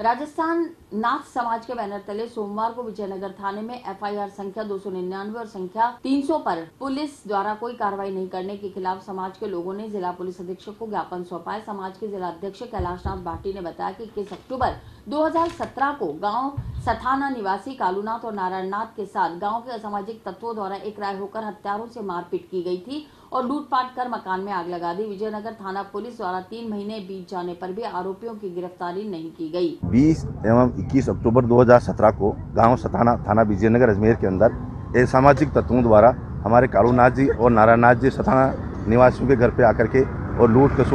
राजस्थान नाथ समाज के बैनर तले सोमवार को विजयनगर थाने में एफआईआर संख्या 299 और संख्या 300 पर पुलिस द्वारा कोई कार्रवाई नहीं करने के खिलाफ समाज के लोगों ने जिला पुलिस अधीक्षक को ज्ञापन सौंपा है। समाज के जिला अध्यक्ष कैलाशनाथ भाटी ने बताया कि 21 अक्टूबर 2017 को गांव सथाना निवासी कालूनाथ और नारायणनाथ के साथ गांव के असामाजिक तत्वों द्वारा एक राय होकर हत्यारों से मारपीट की गई थी और लूटपाट कर मकान में आग लगा दी। विजयनगर थाना पुलिस द्वारा 3 महीने बीत जाने पर भी आरोपियों की गिरफ्तारी नहीं की गई। 20 एवं 21 अक्टूबर 2017 को गांव सथाना थाना विजयनगर अजमेर के अंदर असामाजिक तत्वों द्वारा हमारे कालूनाथ जी और नारायणनाथ जी सथाना निवासियों के घर पे आकर के और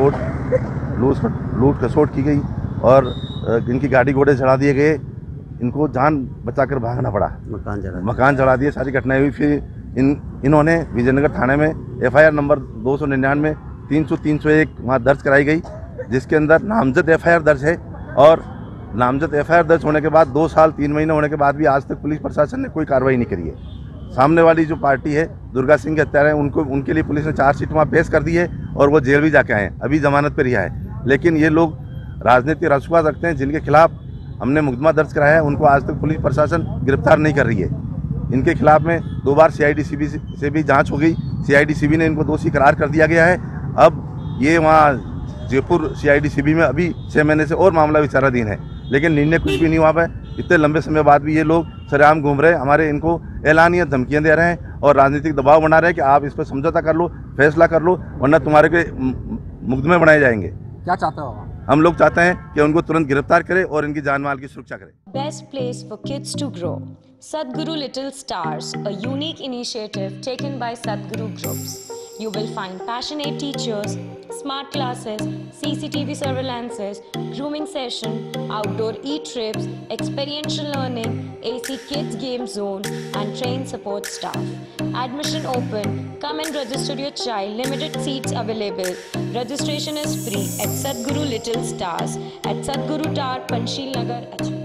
लूट खसोट की गई और इनकी गाड़ी घोड़े चढ़ा दिए गए। इनको जान बचाकर भागना पड़ा, मकान जला दिए। सारी घटनाएं हुई। फिर इन्होंने विजयनगर थाने में एफआईआर नंबर 299 300 301 वहाँ दर्ज कराई गई, जिसके अंदर नामजद एफआईआर दर्ज है। और नामजद एफआईआर दर्ज होने के बाद 2 साल 3 महीने होने के बाद भी आज तक पुलिस प्रशासन ने कोई कार्रवाई नहीं करी है। सामने वाली जो पार्टी है दुर्गा सिंह के हत्यारे, उनके लिए पुलिस ने चार्जशीट वहाँ पेश कर दी है और वो जेल भी जाके आए, अभी जमानत पर रिहा है। लेकिन ये लोग राजनीतिक रसूख रखते हैं, जिनके खिलाफ हमने मुकदमा दर्ज कराया है, उनको आज तक पुलिस प्रशासन गिरफ्तार नहीं कर रही है। इनके खिलाफ में 2 बार सीआईडी से भी जांच हो गई। सीआईडी ने इनको दोषी करार कर दिया गया है। अब ये वहाँ जयपुर सीआईडी में अभी 6 महीने से और मामला विचाराधीन है, लेकिन निर्णय कुछ भी नहीं हुआ है। इतने लंबे समय बाद भी ये लोग सरेआम घूम रहे हैं, हमारे इनको एलानिया धमकियां दे रहे हैं और राजनीतिक दबाव बना रहे हैं कि आप इस पर समझौता कर लो, फैसला कर लो, वरना तुम्हारे के मुकदमे बनाए जाएंगे। क्या चाहते हो? हम लोग चाहते हैं कि उनको तुरंत गिरफ्तार करें और इनकी जान माल की सुरक्षा करें। Best place for kids to grow. Sadhguru Little Stars, a unique initiative taken by Sadhguru Groups. You will find passionate teachers, smart classes, CCTV surveillances, grooming session, outdoor e-trips, experiential learning, AC Kids Game Zone, and trained support staff. Admission open. Come and register your child. Limited seats available. Registration is free at Sadhguru Little Stars at Sadhguru Tower, Panchsheel Nagar, Ajmer.